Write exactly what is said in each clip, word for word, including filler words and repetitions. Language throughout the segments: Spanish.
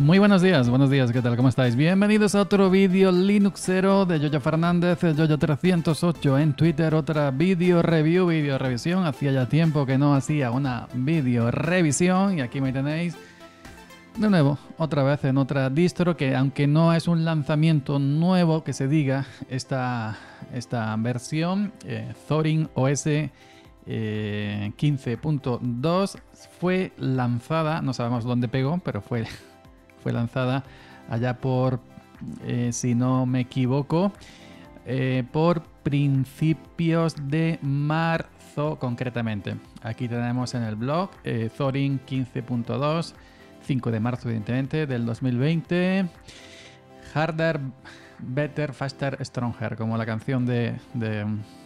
Muy buenos días, buenos días, ¿qué tal? ¿Cómo estáis? Bienvenidos a otro vídeo Linuxero de Yoyo Fernández, el Yoyo trescientos ocho en Twitter, otra vídeo review, vídeo revisión. Hacía ya tiempo que no hacía una vídeo revisión y aquí me tenéis de nuevo, otra vez en otra distro que, aunque no es un lanzamiento nuevo que se diga, esta, esta versión eh, Thorin O S eh, quince punto dos fue lanzada, no sabemos dónde pegó, pero fue, fue lanzada allá por, eh, si no me equivoco, eh, por principios de marzo concretamente. Aquí tenemos en el blog eh, Thorin quince punto dos, cinco de marzo evidentemente del dos mil veinte. Harder, Better, Faster, Stronger, como la canción de... de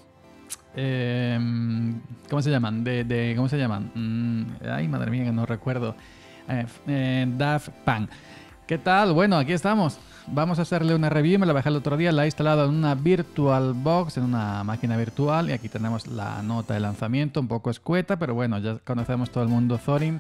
eh, ¿cómo se llaman? De, de, ¿Cómo se llaman? Mm, ay, madre mía, que no recuerdo. Eh, eh, Daft Punk. ¿Qué tal? Bueno, aquí estamos. Vamos a hacerle una review. Me la bajé el otro día. La he instalado en una VirtualBox, en una máquina virtual. Y aquí tenemos la nota de lanzamiento, un poco escueta, pero bueno, ya conocemos todo el mundo Thorin.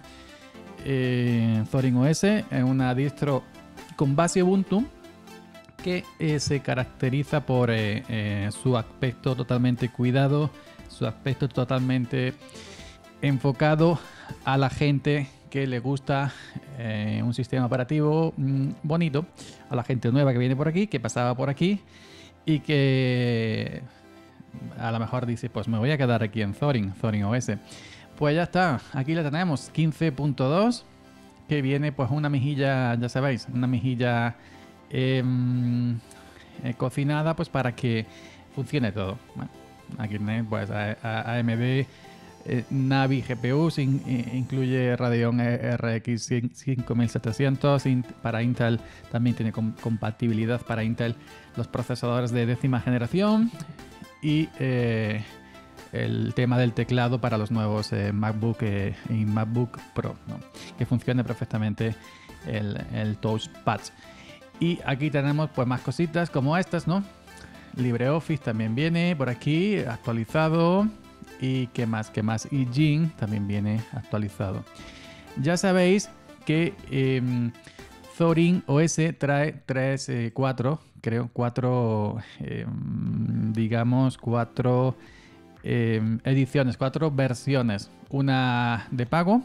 Eh, Thorin O S, en una distro con base Ubuntu que eh, se caracteriza por eh, eh, su aspecto totalmente cuidado, su aspecto totalmente enfocado a la gente que le gusta eh, un sistema operativo mmm, bonito, a la gente nueva que viene por aquí, que pasaba por aquí y que a lo mejor dice, pues me voy a quedar aquí en Thorin, Thorin O S. Pues ya está, aquí la tenemos, quince punto dos, que viene pues una mejilla, ya sabéis, una mejilla eh, eh, cocinada pues para que funcione todo. Bueno, aquí tenéis pues A M D, eh, Navi G P U, in, in, incluye Radeon R X cinco mil setecientos, in, para Intel también tiene com compatibilidad para Intel los procesadores de décima generación y... Eh, el tema del teclado para los nuevos eh, MacBook eh, y MacBook Pro, ¿no? Que funcione perfectamente el, el touchpad. Y aquí tenemos pues más cositas como estas, ¿no? LibreOffice también viene por aquí actualizado. Y qué más, qué más. Y Gin también viene actualizado. Ya sabéis que eh, Thorin O S trae tres, eh, cuatro, creo, cuatro, eh, digamos, cuatro... Eh, ediciones, cuatro versiones. Una de pago,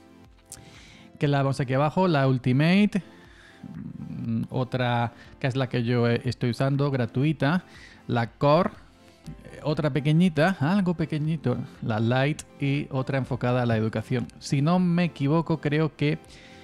que la vemos aquí abajo, la Ultimate. Otra que es la que yo estoy usando, gratuita. La Core. Otra pequeñita, algo pequeñito, la Lite. Y otra enfocada a la educación. Si no me equivoco, creo que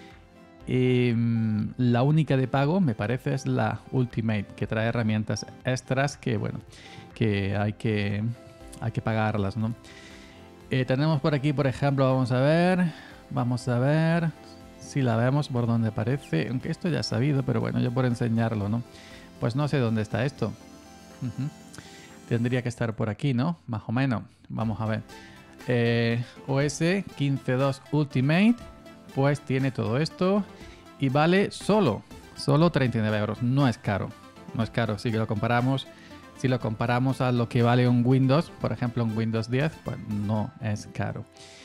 eh, la única de pago, me parece, es la Ultimate, que trae herramientas extras que, bueno, que hay que... hay que pagarlas, ¿no? Eh, tenemos por aquí, por ejemplo, vamos a ver, vamos a ver si la vemos por donde aparece, aunque esto ya es sabido, pero bueno, yo por enseñarlo, ¿no? Pues no sé dónde está esto. Uh-huh. Tendría que estar por aquí, ¿no? Más o menos. Vamos a ver. Eh, O S quince punto dos Ultimate, pues tiene todo esto y vale solo, solo treinta y nueve euros. No es caro, no es caro, si lo comparamos. Si lo comparamos a lo que vale un Windows, por ejemplo un Windows diez, pues no es caro.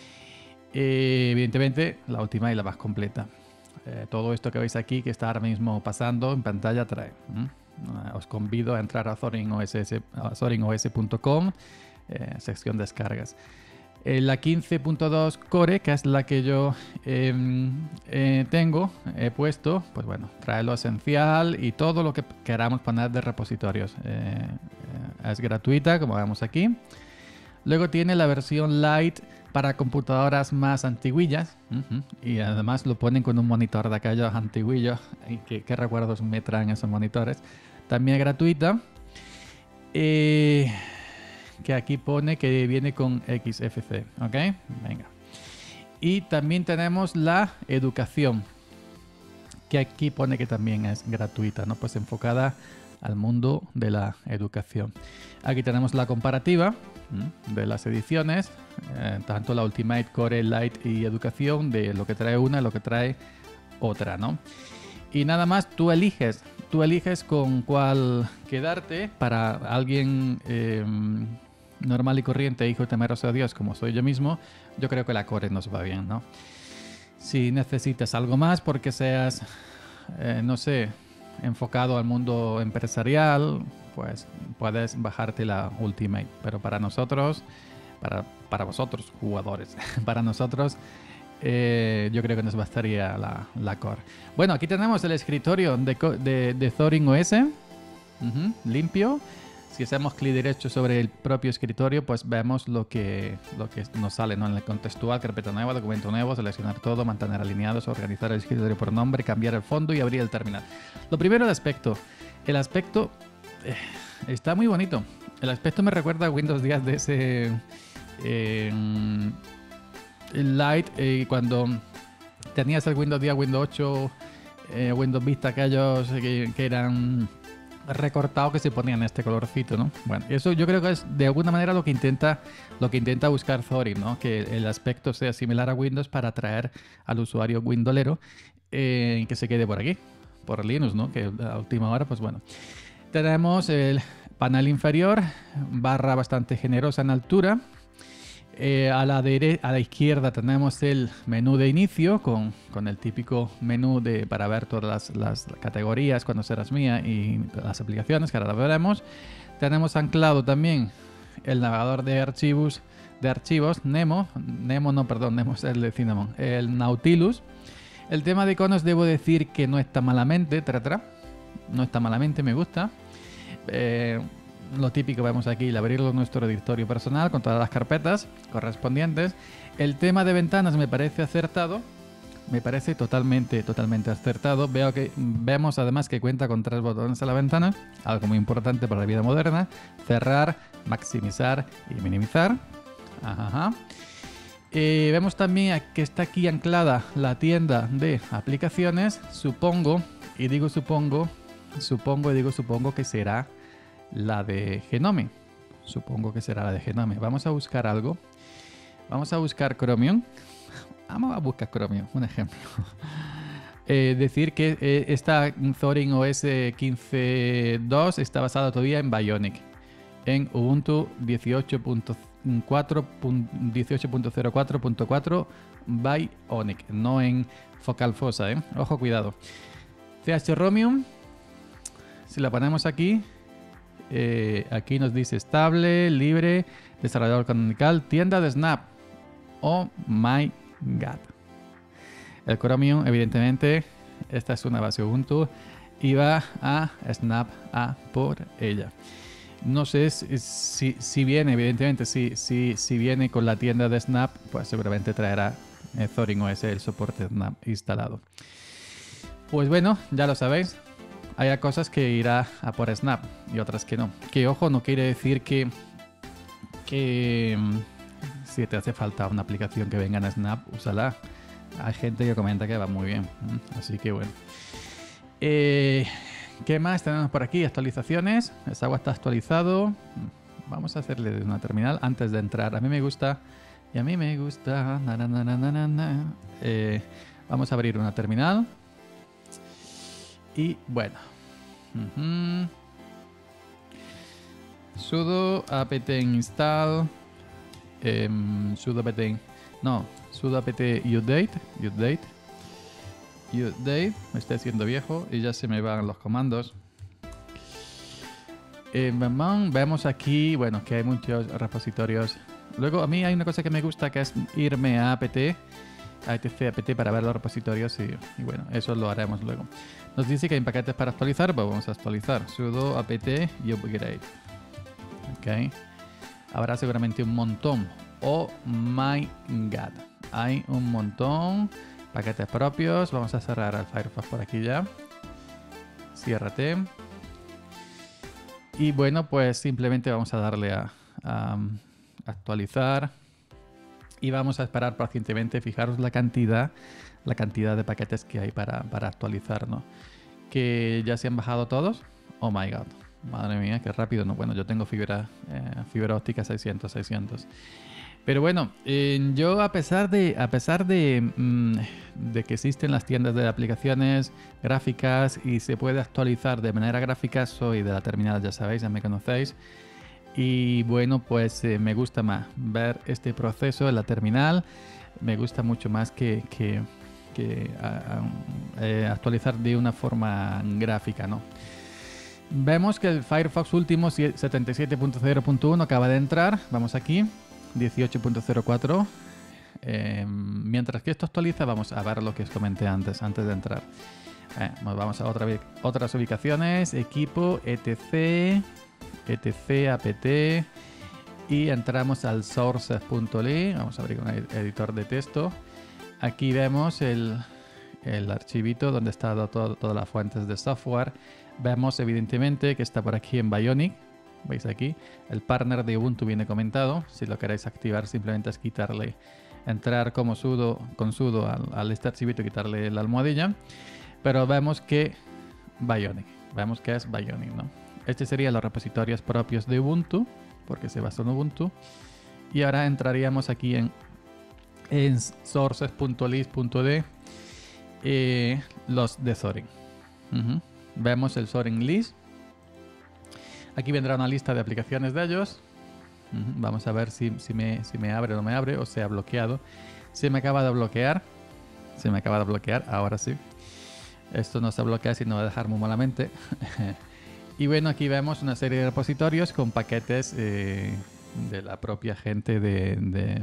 Eh, evidentemente la última y la más completa. Eh, todo esto que veis aquí, que está ahora mismo pasando en pantalla, trae. ¿Mm? Uh, os convido a entrar a thorin O S punto com, eh, sección descargas. Eh, la quince punto dos Core, que es la que yo eh, eh, tengo, he puesto, pues bueno, trae lo esencial y todo lo que queramos poner de repositorios. Eh, eh, es gratuita, como vemos aquí. Luego tiene la versión Lite para computadoras más antiguillas. Uh-huh, y además lo ponen con un monitor de aquellos antiguillos. Y qué, qué recuerdos me traen esos monitores. También es gratuita. Eh... que aquí pone que viene con X F C, ¿ok? Venga. Y también tenemos la educación, que aquí pone que también es gratuita, ¿no? Pues enfocada al mundo de la educación. Aquí tenemos la comparativa ¿m? de las ediciones, eh, tanto la Ultimate, Core, Lite y Educación, de lo que trae una y lo que trae otra, ¿no? Y nada más, tú eliges, tú eliges con cuál quedarte. Para alguien eh, normal y corriente, hijo temeroso de Dios, como soy yo mismo, yo creo que la Core nos va bien, ¿no? Si necesitas algo más porque seas eh, no sé, enfocado al mundo empresarial, pues puedes bajarte la Ultimate. Pero para nosotros, para, para vosotros, jugadores, para nosotros, eh, yo creo que nos bastaría la, la Core. Bueno, aquí tenemos el escritorio de, de, de Thorin O S, uh-huh, limpio. Si hacemos clic derecho sobre el propio escritorio, pues vemos lo que, lo que nos sale, ¿no? En el contextual, carpeta nueva, documento nuevo, seleccionar todo, mantener alineados, organizar el escritorio por nombre, cambiar el fondo y abrir el terminal. Lo primero, el aspecto. El aspecto eh, está muy bonito. El aspecto me recuerda a Windows diez de ese eh, Lite, eh, cuando tenías el Windows diez, Windows ocho, eh, Windows Vista, aquellos que, que eran recortado, que se ponían este colorcito, ¿no? Bueno, eso yo creo que es de alguna manera lo que intenta lo que intenta buscar Thorin, ¿no? Que el aspecto sea similar a Windows para atraer al usuario windolero, eh, que se quede por aquí, por Linux, ¿no? Que a última hora, pues bueno. Tenemos el panel inferior, barra bastante generosa en altura. Eh, a, la dere a la izquierda tenemos el menú de inicio con, con el típico menú de, para ver todas las, las categorías cuando serás mía y las aplicaciones, que ahora las veremos. Tenemos anclado también el navegador de archivos, de archivos Nemo, Nemo no, perdón, Nemo es el de Cinnamon, el Nautilus. El tema de iconos debo decir que no está malamente, tra, tra, no está malamente, me gusta. Eh, Lo típico vemos aquí, el abrirlo en nuestro directorio personal con todas las carpetas correspondientes. El tema de ventanas me parece acertado. Me parece totalmente, totalmente acertado. Veo que, vemos además que cuenta con tres botones a la ventana, algo muy importante para la vida moderna. Cerrar, maximizar y minimizar. Ajá. Eh, vemos también que está aquí anclada la tienda de aplicaciones. Supongo, y digo supongo, supongo y digo supongo que será la de Genome. Supongo que será la de Genome. Vamos a buscar algo. Vamos a buscar Chromium. Vamos a buscar Chromium, un ejemplo. Eh, decir que eh, esta Thorin O S quince punto dos está basada todavía en Bionic, en Ubuntu dieciocho punto cero cuatro punto cuatro Bionic, no en Focal Fossa, ¿eh? Ojo, cuidado. Chromium, si la ponemos aquí, Eh, aquí nos dice estable, libre, desarrollador canonical, tienda de Snap. Oh my god. El Chromium, evidentemente, esta es una base Ubuntu y va a Snap a por ella. No sé si, si, si viene, evidentemente, si, si, si viene con la tienda de Snap, pues seguramente traerá eh, Thorin O S, el soporte Snap instalado. Pues bueno, ya lo sabéis. Hay cosas que irá a por Snap y otras que no. Que ojo, no quiere decir que, que si te hace falta una aplicación que venga en Snap, úsala. Hay gente que comenta que va muy bien. Así que bueno. Eh, ¿Qué más tenemos por aquí? Actualizaciones. El agua está actualizado. Vamos a hacerle de una terminal antes de entrar. A mí me gusta. Y a mí me gusta. Na, na, na, na, na, na. Eh, vamos a abrir una terminal. Y bueno, uh-huh. sudo apt install, eh, sudo apt, no, sudo apt update, update, update, me estoy haciendo viejo y ya se me van los comandos. Eh, vemos aquí, bueno, que hay muchos repositorios. Luego a mí hay una cosa que me gusta, que es irme a apt, a etc apt para ver los repositorios y, y bueno, eso lo haremos luego. Nos dice que hay paquetes para actualizar, pues vamos a actualizar. Sudo apt y upgrade. Ok. Habrá seguramente un montón. Oh my god. Hay un montón. Paquetes propios. Vamos a cerrar el Firefox por aquí ya. Ciérrate. Y bueno, pues simplemente vamos a darle a, a actualizar. Y vamos a esperar pacientemente. Fijaros la cantidad, la cantidad de paquetes que hay para, para actualizar, ¿no? Que ya se han bajado todos. Oh my god. Madre mía, qué rápido, ¿no? Bueno, yo tengo fibra, eh, fibra óptica seiscientos, seiscientos. Pero bueno, eh, yo a pesar de, a pesar de, mmm, de que existen las tiendas de aplicaciones gráficas y se puede actualizar de manera gráfica, soy de la terminal, ya sabéis, ya me conocéis. Y bueno, pues eh, me gusta más ver este proceso en la terminal. Me gusta mucho más que, que, que a, a, eh, actualizar de una forma gráfica, ¿no? Vemos que el Firefox último setenta y siete punto cero punto uno acaba de entrar. Vamos aquí, dieciocho punto cero cuatro. Eh, mientras que esto actualiza, vamos a ver lo que os comenté antes, antes de entrar. Eh, vamos a otra, otras ubicaciones, equipo, etc, etc, apt, y entramos al sources.ly. Vamos a abrir un editor de texto. Aquí vemos el, el archivito donde está todo, todas las fuentes de software. Vemos evidentemente que está por aquí en Bionic. Veis aquí, el partner de Ubuntu viene comentado. Si lo queréis activar, simplemente es quitarle, entrar como sudo, con sudo al, al este archivito y quitarle la almohadilla. Pero vemos que Bionic, vemos que es Bionic, ¿no? Este serían los repositorios propios de Ubuntu, porque se basa en Ubuntu. Y ahora entraríamos aquí en, en sources.list.d, eh, los de Zorin. Uh-huh. Vemos el Zorin list. Aquí vendrá una lista de aplicaciones de ellos. Uh-huh. Vamos a ver si, si, me, si me abre o no me abre, o se ha bloqueado. Se me acaba de bloquear. Se me acaba de bloquear, ahora sí. Esto no se bloquea, sino va a dejar muy malamente. Y bueno, aquí vemos una serie de repositorios con paquetes eh, de la propia gente de, de,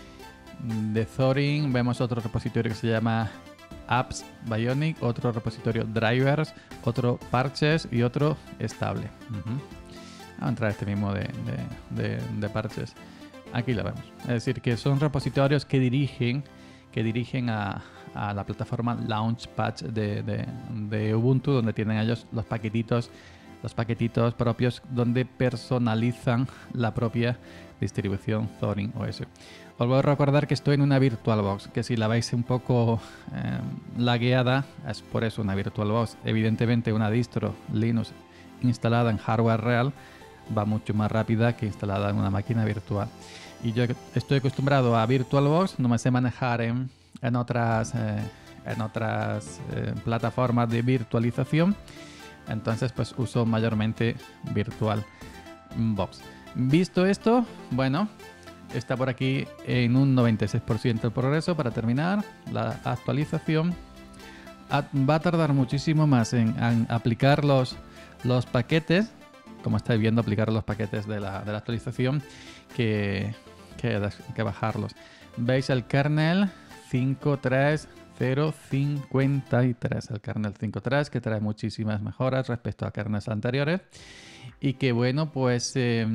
de Zorin. Vemos otro repositorio que se llama Apps Bionic, otro repositorio Drivers, otro Parches y otro Estable. Uh-huh. Vamos a entrar a este mismo de, de, de, de Parches. Aquí lo vemos. Es decir, que son repositorios que dirigen, que dirigen a, a la plataforma Launchpad de, de, de Ubuntu, donde tienen ellos los paquetitos, los paquetitos propios donde personalizan la propia distribución Zorin O S. Os voy a recordar que estoy en una VirtualBox, que si la veis un poco eh, lagueada, es por eso una VirtualBox. Evidentemente una distro Linux instalada en hardware real va mucho más rápida que instalada en una máquina virtual. Y yo estoy acostumbrado a VirtualBox, no me sé manejar en, en otras, eh, en otras eh, plataformas de virtualización. Entonces pues uso mayormente VirtualBox. Visto esto, bueno, está por aquí en un noventa y seis por ciento el progreso. Para terminar la actualización, va a tardar muchísimo más en, en aplicar los, los paquetes, como estáis viendo, aplicar los paquetes de la, de la actualización que, que, que bajarlos. Veis el kernel cinco punto tres punto cero punto cincuenta y tres, el kernel cinco punto tres, que trae muchísimas mejoras respecto a kernels anteriores. Y que bueno, pues eh,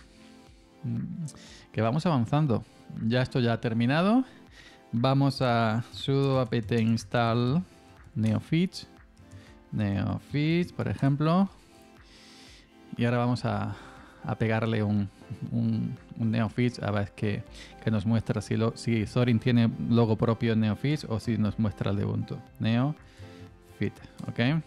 que vamos avanzando. Ya esto ya ha terminado. Vamos a sudo apt install neofeeds, neofeeds, por ejemplo. Y ahora vamos a, a pegarle un, un, un neofeeds a ver que, que nos muestra si, lo, si Zorin tiene logo propio en neofeeds o si nos muestra el de Ubuntu. Neofeed, ok.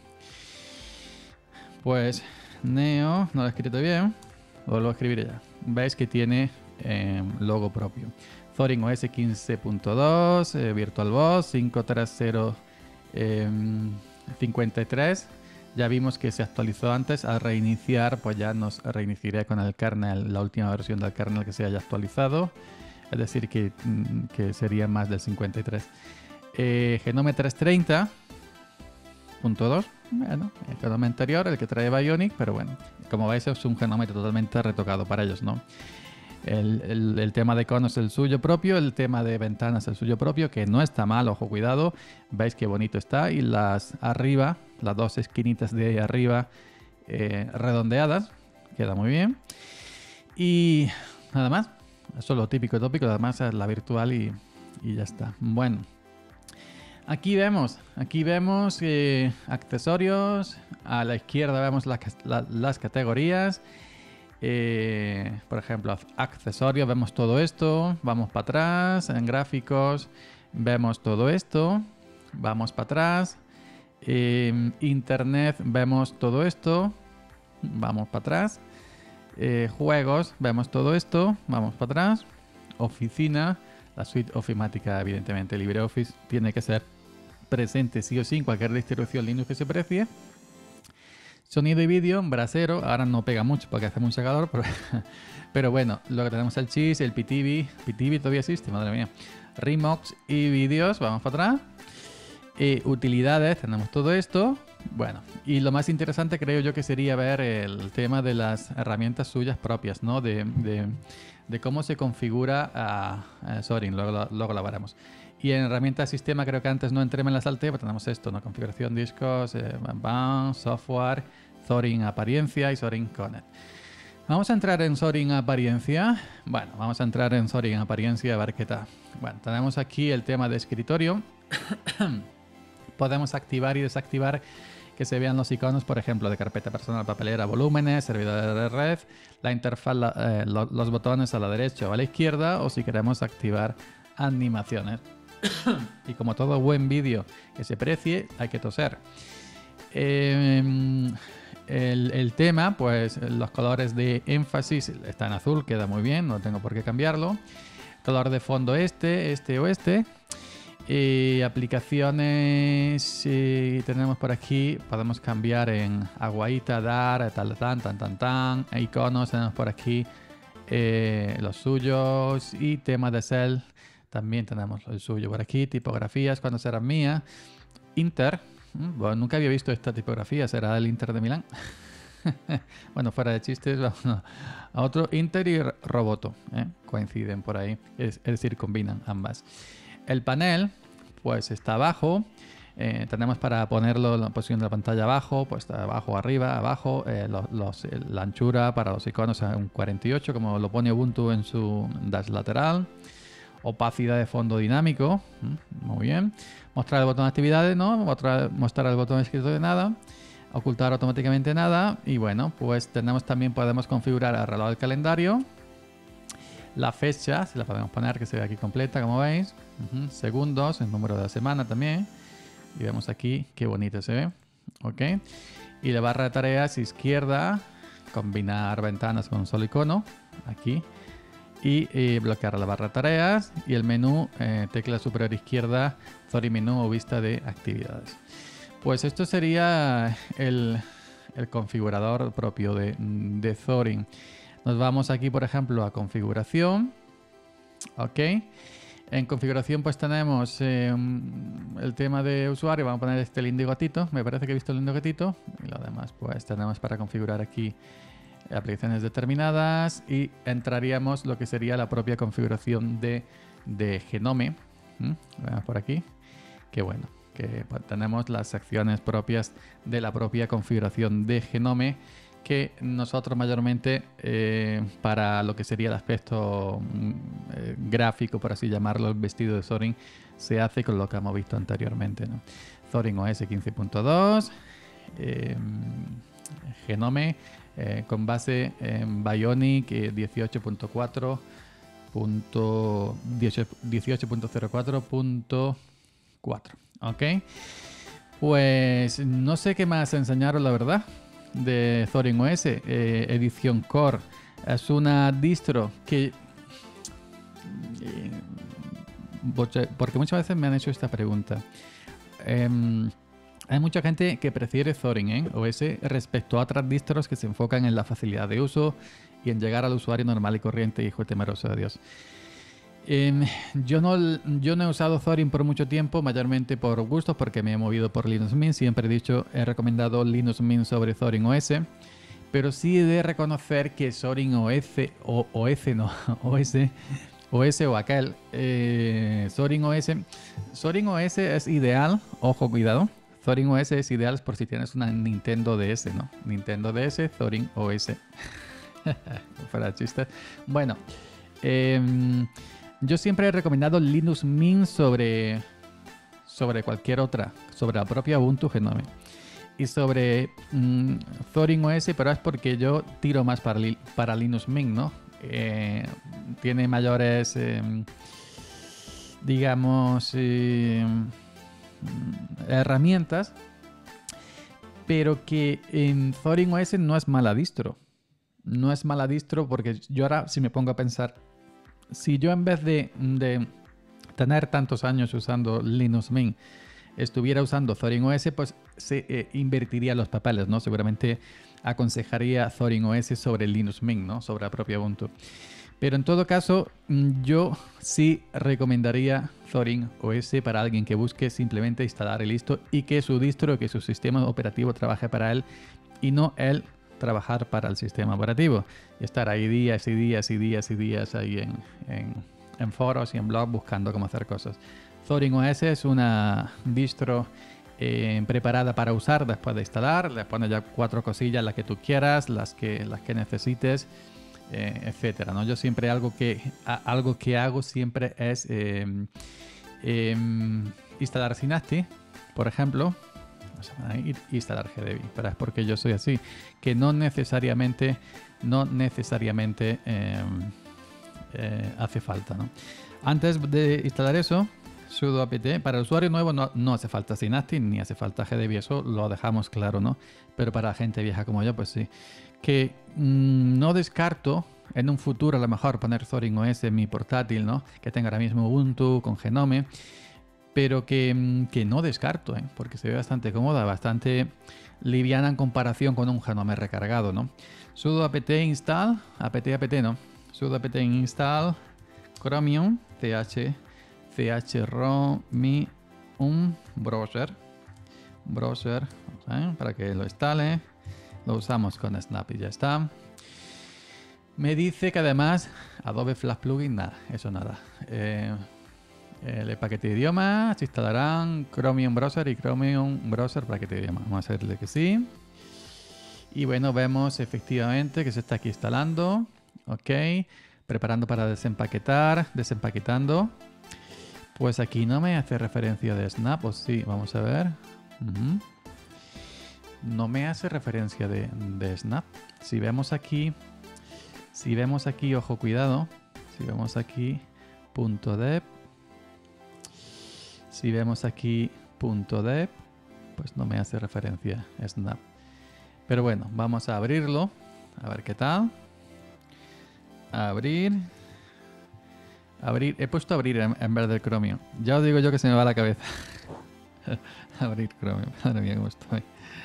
Pues Neo, no lo he escrito bien, o lo escribiré ya. Veis que tiene eh, logo propio. Zorin O S quince punto dos, eh, VirtualBox cinco punto tres punto cero punto cincuenta y tres. Ya vimos que se actualizó antes. Al reiniciar, pues ya nos reiniciaré con el kernel, la última versión del kernel que se haya actualizado. Es decir, que, que sería más del cincuenta y tres. Eh, Genome trescientos treinta punto dos. Bueno, el genoma anterior, el que trae Bionic, pero bueno, como veis es un genoma totalmente retocado para ellos, ¿no? El, el, el tema de iconos es el suyo propio, el tema de ventanas es el suyo propio, que no está mal, ojo, cuidado. Veis qué bonito está. Y las arriba, las dos esquinitas de arriba eh, redondeadas, queda muy bien. Y nada más, eso es lo típico tópico, además es la virtual y, y ya está. Bueno. Aquí vemos, aquí vemos eh, accesorios, a la izquierda vemos la, la, las categorías, eh, por ejemplo, accesorios, vemos todo esto, vamos para atrás, en gráficos, vemos todo esto, vamos para atrás, eh, internet, vemos todo esto, vamos para atrás, eh, juegos, vemos todo esto, vamos para atrás, oficina, la suite ofimática, evidentemente, LibreOffice tiene que ser presente sí o sí en cualquier distribución Linux que se precie. Sonido y vídeo, brasero, ahora no pega mucho porque hace mucho calor, pero, pero bueno, luego tenemos el Cheese, el P T V, P T V todavía existe, madre mía. Remox y vídeos, vamos para atrás. Eh, utilidades, tenemos todo esto. Bueno, y lo más interesante creo yo que sería ver el tema de las herramientas suyas propias, ¿no? De, de, de cómo se configura uh, uh, Zorin, luego, luego lo veremos. Y en herramientas sistema creo que antes no entré, me la salté, pero tenemos esto, ¿no? Configuración discos, eh, bam, bam, software, Zorin apariencia y Zorin Connect. Vamos a entrar en Zorin apariencia. Bueno, vamos a entrar en Zorin apariencia a ver qué tal. Bueno, tenemos aquí el tema de escritorio. Podemos activar y desactivar que se vean los iconos, por ejemplo, de carpeta personal, papelera, volúmenes, servidor de red, la interfaz, la, eh, lo, los botones a la derecha o a la izquierda, o si queremos activar animaciones. Y como todo buen vídeo que se precie, hay que toser. Eh, el, el tema, pues los colores de énfasis está en azul, queda muy bien, no tengo por qué cambiarlo. Color de fondo este, este o este. Y aplicaciones eh, tenemos por aquí, podemos cambiar en aguaita, dar, tal, tan, tan, tan, tan. E iconos tenemos por aquí eh, los suyos y tema de cel también tenemos el suyo por aquí. Tipografías, cuando será mía. Inter, bueno, nunca había visto esta tipografía, será el Inter de Milán. Bueno, fuera de chistes, vamos a otro. Inter y Roboto, ¿eh? Coinciden por ahí, es, es decir, combinan ambas. El panel, pues está abajo. Eh, tenemos para ponerlo en la posición de la pantalla abajo, pues está abajo, arriba, abajo. Eh, los, los, la anchura para los iconos es un cuarenta y ocho, como lo pone Ubuntu en su dash lateral. Opacidad de fondo dinámico. Muy bien. Mostrar el botón de actividades, ¿no? Mostrar, mostrar el botón de escritorio de nada. Ocultar automáticamente nada. Y bueno, pues tenemos también, podemos configurar el reloj del calendario. La fecha, si la podemos poner, que se ve aquí completa, como veis. Uh-huh. Segundos, el número de la semana también. Y vemos aquí qué bonito se ve. Ok. Y la barra de tareas izquierda, combinar ventanas con un solo icono. Aquí. Y eh, bloquear la barra de tareas. Y el menú, eh, tecla superior izquierda, Zorin menú o vista de actividades. Pues esto sería el, el configurador propio de, de Zorin. Nos vamos aquí, por ejemplo, a configuración. Ok. En configuración pues tenemos eh, el tema de usuario. Vamos a poner este lindo gatito. Me parece que he visto el lindo gatito. Y lo demás pues tenemos para configurar aquí aplicaciones determinadas. Y entraríamos lo que sería la propia configuración de, de Genome. ¿Mm? Vemos por aquí. Qué bueno. Que pues, tenemos las acciones propias de la propia configuración de Genome, que nosotros mayormente eh, para lo que sería el aspecto eh, gráfico, por así llamarlo, el vestido de Zorin, se hace con lo que hemos visto anteriormente, ¿no? Zorin O S quince punto dos, eh, Genome eh, con base en Bionic eh, dieciocho punto cuatro punto cero cuatro punto cuatro. Ok, pues no sé qué más enseñaros, la verdad, de Zorin O S. eh, edición Core es una distro que eh, porque muchas veces me han hecho esta pregunta. eh, hay mucha gente que prefiere Zorin ¿eh? O S respecto a otras distros que se enfocan en la facilidad de uso y en llegar al usuario normal y corriente, hijo temeroso de Dios. Eh, yo, no, yo no he usado Zorin por mucho tiempo, mayormente por gustos, porque me he movido por Linux Mint. Siempre he dicho, he recomendado Linux Mint sobre Zorin O S, pero sí he de reconocer que Zorin O S, o O S no, O S, O S o aquel, eh, Zorin O S, Zorin O S es ideal, ojo, cuidado, Zorin O S es ideal por si tienes una Nintendo D S, ¿no? Nintendo D S, Zorin O S. Fuera de chistes. Bueno, eh, yo siempre he recomendado Linux Mint sobre, sobre cualquier otra, sobre la propia Ubuntu Genome. Y sobre mmm, Zorin O S, pero es porque yo tiro más para, para Linux Mint, ¿no? Eh, tiene mayores, eh, digamos, eh, herramientas, pero que en Zorin O S no es mala distro. No es mala distro porque yo ahora, si me pongo a pensar, si yo en vez de, de tener tantos años usando Linux Mint estuviera usando Zorin O S, pues se eh, invertiría los papeles, ¿no? Seguramente aconsejaría Zorin O S sobre Linux Mint, ¿no? Sobre la propia Ubuntu. Pero en todo caso, yo sí recomendaría Thorin O S para alguien que busque simplemente instalar y listo, y que su distro, que su sistema operativo trabaje para él y no él trabajar para el sistema operativo. Y estar ahí días y días y días y días ahí en, en, en foros y en blogs buscando cómo hacer cosas. Thorin O S es una distro eh, preparada para usar después de instalar. Le pones ya cuatro cosillas, las que tú quieras, las que, las que necesites. Eh, etcétera, ¿no? Yo siempre algo que a, algo que hago siempre es eh, eh, instalar Synapse, por ejemplo. Vamos a ir, instalar G D B, pero es porque yo soy así, que no necesariamente no necesariamente eh, eh, hace falta, ¿no? Antes de instalar eso, sudo apt. Para el usuario nuevo no, no hace falta Synapse ni hace falta G D B, eso lo dejamos claro, ¿no? Pero para gente vieja como yo, pues sí. Que mmm, no descarto en un futuro a lo mejor poner Thorin O S en mi portátil, ¿no? Que tenga ahora mismo Ubuntu con Genome, pero que, mmm, que no descarto, ¿eh? Porque se ve bastante cómoda, bastante liviana en comparación con un Genome recargado, ¿no? Sudo apt install, apt apt no, sudo apt install Chromium ch chromium browser browser, ¿eh? Para que lo instale. Lo usamos con Snap y ya está. Me dice que además Adobe Flash Plugin, nada, eso nada. Eh, el paquete de idioma se instalarán Chromium Browser y Chromium Browser paquete de idioma. Vamos a hacerle que sí. Y bueno, vemos efectivamente que se está aquí instalando. Ok. Preparando para desempaquetar. Desempaquetando. Pues aquí no me hace referencia de Snap, o sí, vamos a ver. Uh-huh. No me hace referencia de, de Snap. Si vemos aquí, si vemos aquí, ojo, cuidado. Si vemos aquí punto .dev, si vemos aquí punto .dev, pues no me hace referencia a Snap. Pero bueno, vamos a abrirlo, a ver qué tal. Abrir. Abrir. He puesto abrir en, en vez de Chromium. Ya os digo yo que se me va la cabeza. Abrir Chromium. Madre mía, cómo estoy.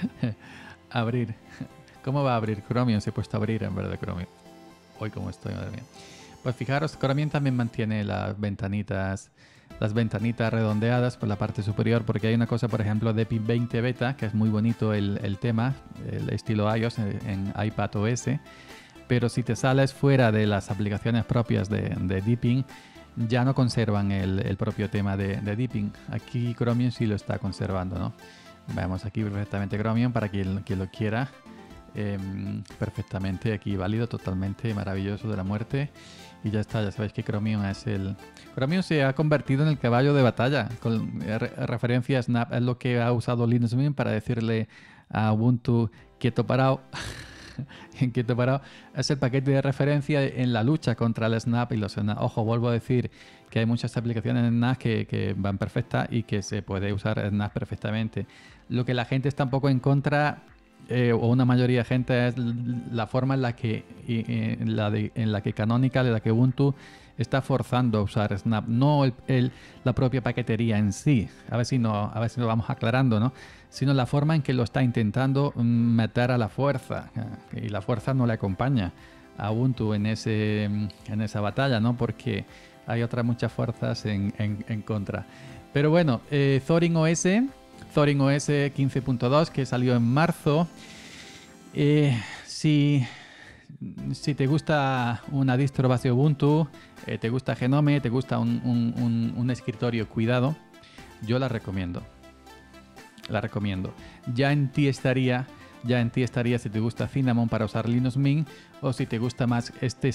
Abrir. ¿Cómo va a abrir Chromium si he puesto abrir en vez de Chromium? Hoy cómo estoy, madre mía. Pues fijaros, Chromium también mantiene las ventanitas, las ventanitas redondeadas por la parte superior, porque hay una cosa, por ejemplo, de Deepin veinte Beta, que es muy bonito el, el tema, el estilo iOS en, en iPadOS, pero si te sales fuera de las aplicaciones propias de, de Deepin, ya no conservan el, el propio tema de, de Deepin. Aquí Chromium sí lo está conservando, ¿no? Vemos aquí perfectamente Chromium para quien, quien lo quiera. Eh, perfectamente aquí válido, totalmente maravilloso de la muerte. Y ya está, ya sabéis que Chromium es el... Chromium se ha convertido en el caballo de batalla. Con re referencia a Snap, es lo que ha usado Linux Mint para decirle a Ubuntu quieto parado. En quieto parado es el paquete de referencia en la lucha contra el Snap y los Snap. Ojo, vuelvo a decir que hay muchas aplicaciones en Snap que, que van perfectas y que se puede usar Snap perfectamente. Lo que la gente está un poco en contra, eh, o una mayoría de gente, es la forma en la que en la, de, en la que Canonical, en la que Ubuntu está forzando a usar Snap, no el, el, la propia paquetería en sí. A ver si no, a ver si lo vamos aclarando, ¿no? Sino la forma en que lo está intentando meter a la fuerza, y la fuerza no le acompaña a Ubuntu en ese en esa batalla, ¿no? Porque hay otras muchas fuerzas en, en, en contra. Pero bueno, eh, Thorin O S, Thorin O S quince punto dos, que salió en marzo. Eh, si, si te gusta una distro base Ubuntu, eh, te gusta Genome, te gusta un, un, un, un escritorio cuidado, yo la recomiendo. La recomiendo. Ya en ti estaría, ya en ti estaría si te gusta Cinnamon para usar Linux Mint, o si te gusta más este,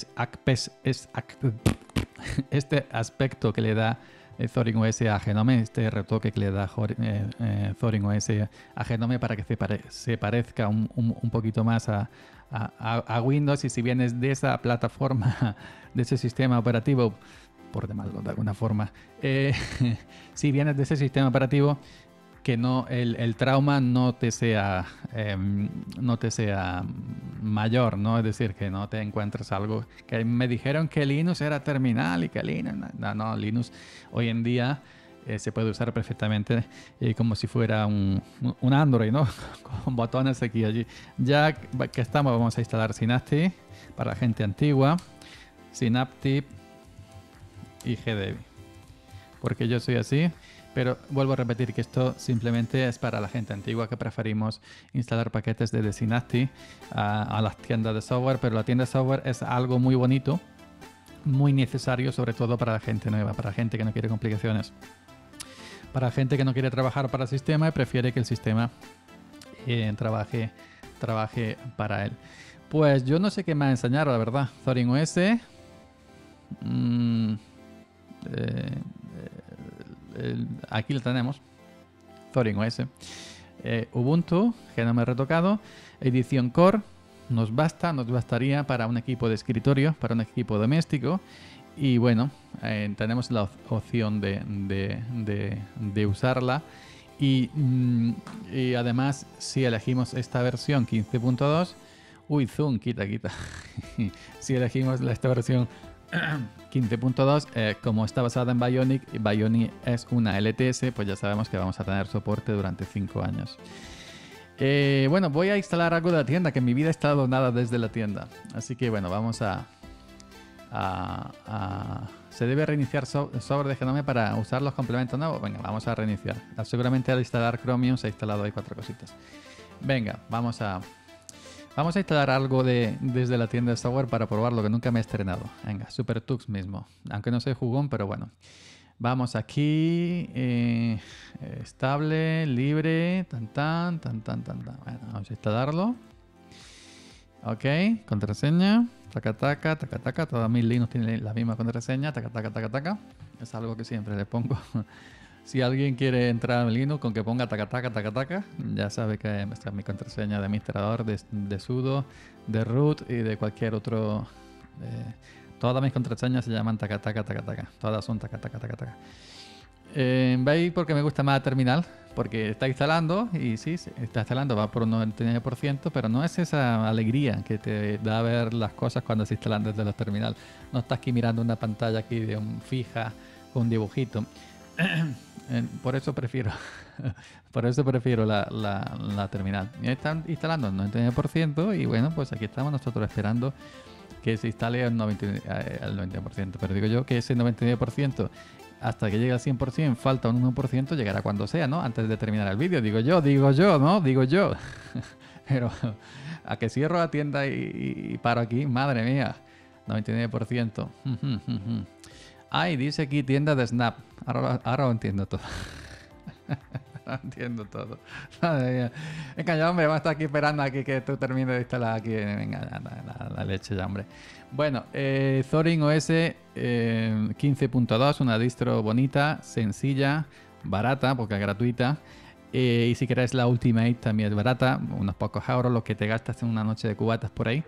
este aspecto que le da eh, Thorin O S a Genome, este retoque que le da eh, eh, Thorin O S a Genome para que se, pare, se parezca un, un, un poquito más a, a, a Windows. Y si vienes de esa plataforma, de ese sistema operativo, por llamarlo de alguna forma, eh, si vienes de ese sistema operativo, que no el, el trauma no te sea eh, no te sea mayor, ¿no? Es decir, que no te encuentres algo que me dijeron que Linux era terminal y que Linux, no, no, Linux hoy en día eh, se puede usar perfectamente eh, como si fuera un, un Android, ¿no? Con botones aquí y allí. Ya que estamos, vamos a instalar Synapse para la gente antigua. Synaptive y Gdebi. Porque yo soy así. Pero vuelvo a repetir que esto simplemente es para la gente antigua que preferimos instalar paquetes de Synaptive a, a las tiendas de software. Pero la tienda de software es algo muy bonito, muy necesario, sobre todo para la gente nueva, para la gente que no quiere complicaciones. Para la gente que no quiere trabajar para el sistema y prefiere que el sistema eh, trabaje, trabaje para él. Pues yo no sé qué me ha enseñado, la verdad. Thorin O S. Mmm, eh, El, aquí lo tenemos, Thorin O S, eh, Ubuntu, que no me he retocado, edición Core, nos basta, nos bastaría para un equipo de escritorio, para un equipo doméstico, y bueno, eh, tenemos la op opción de, de, de, de usarla, y, mm, y además si elegimos esta versión quince punto dos, uy, zoom, quita, quita, si elegimos esta versión quince punto dos, eh, como está basada en Bionic y Bionic es una L T S, pues ya sabemos que vamos a tener soporte durante cinco años. Eh, bueno, voy a instalar algo de la tienda, que en mi vida he instalado nada desde la tienda. Así que bueno, vamos a... a, a se debe reiniciar so software de Genome para usar los complementos nuevos. Venga, vamos a reiniciar. Seguramente al instalar Chromium se ha instalado ahí cuatro cositas. Venga, vamos a... Vamos a instalar algo de, desde la tienda de software para probarlo, que nunca me he estrenado. Venga, SuperTux mismo. Aunque no soy jugón, pero bueno. Vamos aquí. Eh, estable, libre. Tan, tan, tan, tan, tan, tan. Bueno, vamos a instalarlo. Ok, contraseña. Taca, taca, taca, taca. Todas mis Linux tienen la misma contraseña. Taca, taca, taca, taca. Es algo que siempre le pongo. Si alguien quiere entrar a Linux con que ponga taca taca taca taca, ya sabe que esta es mi contraseña de administrador, de, de sudo, de root y de cualquier otro. Eh, todas mis contraseñas se llaman taca taca taca taca. Todas son taca taca taca taca. Eh, ¿Veis por qué me gusta más terminal? Porque está instalando y sí, está instalando, va por un noventa y nueve por ciento, pero no es esa alegría que te da ver las cosas cuando se instalan desde los terminal. No estás aquí mirando una pantalla aquí de un fija con un dibujito. Por eso prefiero por eso prefiero la, la, la terminal. Ya están instalando el noventa y nueve por ciento y bueno, pues aquí estamos nosotros esperando que se instale al noventa por ciento. Pero digo yo que ese noventa y nueve por ciento hasta que llegue al cien por ciento falta un uno por ciento, llegará cuando sea, ¿no? Antes de terminar el vídeo. Digo yo, digo yo, ¿no? Digo yo. Pero a que cierro la tienda y, y paro aquí, madre mía, noventa y nueve por ciento. Ay, dice aquí tienda de Snap. Ahora, ahora lo entiendo todo. Ahora entiendo todo. Madre mía. Venga, ya, hombre, vamos a estar aquí esperando aquí que tú termines de instalar aquí. Venga, la, la, la leche ya, hombre. Bueno, eh, Thorin O S eh, quince punto dos, una distro bonita, sencilla, barata, porque es gratuita. Eh, y si queréis la Ultimate también es barata, unos pocos euros, lo que te gastas en una noche de cubatas por ahí.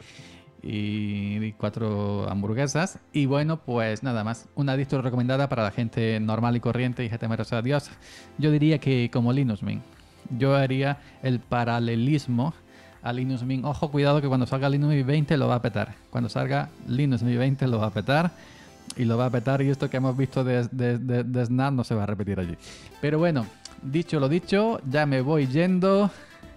Y cuatro hamburguesas. Y bueno, pues nada más. Una distro recomendada para la gente normal y corriente y gente temerosa a Dios. Yo diría que como Linux Mint. Yo haría el paralelismo a Linux Mint. Ojo, cuidado que cuando salga Linux Mint veinte lo va a petar. Cuando salga Linux Mint veinte lo va a petar. Y lo va a petar. Y esto que hemos visto de, de, de, de Snap no se va a repetir allí. Pero bueno, dicho lo dicho, ya me voy yendo.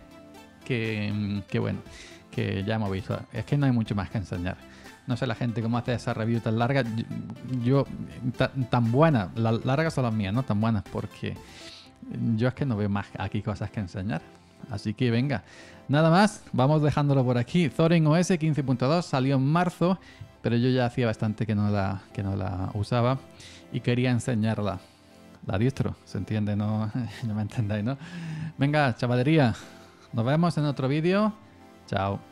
Que, que bueno. Que ya hemos visto. Es que no hay mucho más que enseñar. No sé la gente cómo hace esa review tan larga. Yo, yo tan buena. Las largas son las mías, no tan buenas, porque yo es que no veo más aquí cosas que enseñar. Así que venga. Nada más, vamos dejándolo por aquí. Thorin O S quince punto dos salió en marzo, pero yo ya hacía bastante que no la, que no la usaba y quería enseñarla. La distro, ¿se entiende? No, no me entendáis, ¿no? Venga, chavalería. Nos vemos en otro vídeo. Chao.